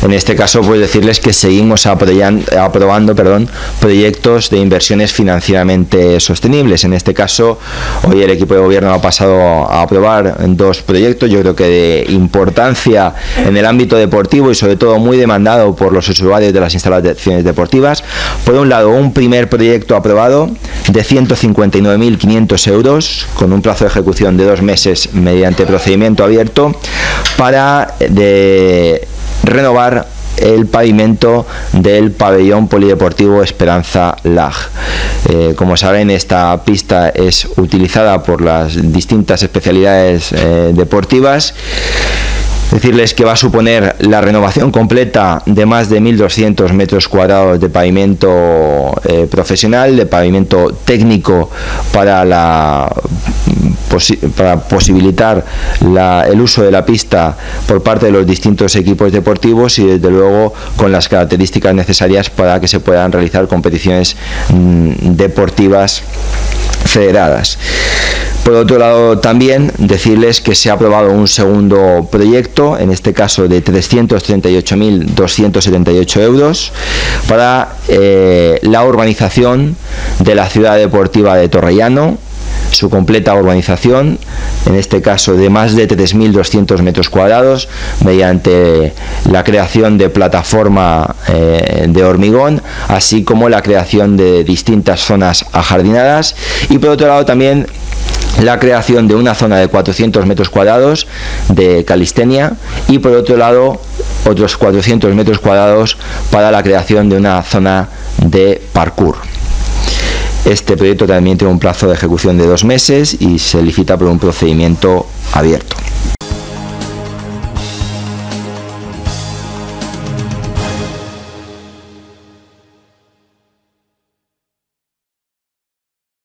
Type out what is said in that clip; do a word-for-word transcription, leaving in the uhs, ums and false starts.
En este caso, pues decirles que seguimos aprobando perdón, proyectos de inversiones financieramente sostenibles. En este caso, hoy el equipo de gobierno ha pasado a aprobar dos proyectos, yo creo que de importancia en el ámbito deportivo y sobre todo muy demandado por los usuarios de las instalaciones deportivas. Por un lado, un primer proyecto aprobado de ciento cincuenta y nueve mil quinientos euros con un plazo de ejecución de dos meses mediante procedimiento abierto para de renovar el pavimento del pabellón polideportivo Esperanza Lag. Eh, como saben, esta pista es utilizada por las distintas especialidades eh, deportivas. Decirles que va a suponer la renovación completa de más de mil doscientos metros cuadrados de pavimento eh, profesional, de pavimento técnico para la posi para posibilitar la, el uso de la pista por parte de los distintos equipos deportivos y desde luego con las características necesarias para que se puedan realizar competiciones mmm, deportivas federadas. Por otro lado, también decirles que se ha aprobado un segundo proyecto, en este caso de trescientos treinta y ocho mil doscientos setenta y ocho euros, para eh, la urbanización de la ciudad deportiva de Torrellano, su completa urbanización, en este caso de más de tres mil doscientos metros cuadrados, mediante la creación de plataforma eh, de hormigón, así como la creación de distintas zonas ajardinadas, y por otro lado también la creación de una zona de cuatrocientos metros cuadrados de calistenia y por otro lado otros cuatrocientos metros cuadrados para la creación de una zona de parkour. Este proyecto también tiene un plazo de ejecución de dos meses y se licita por un procedimiento abierto.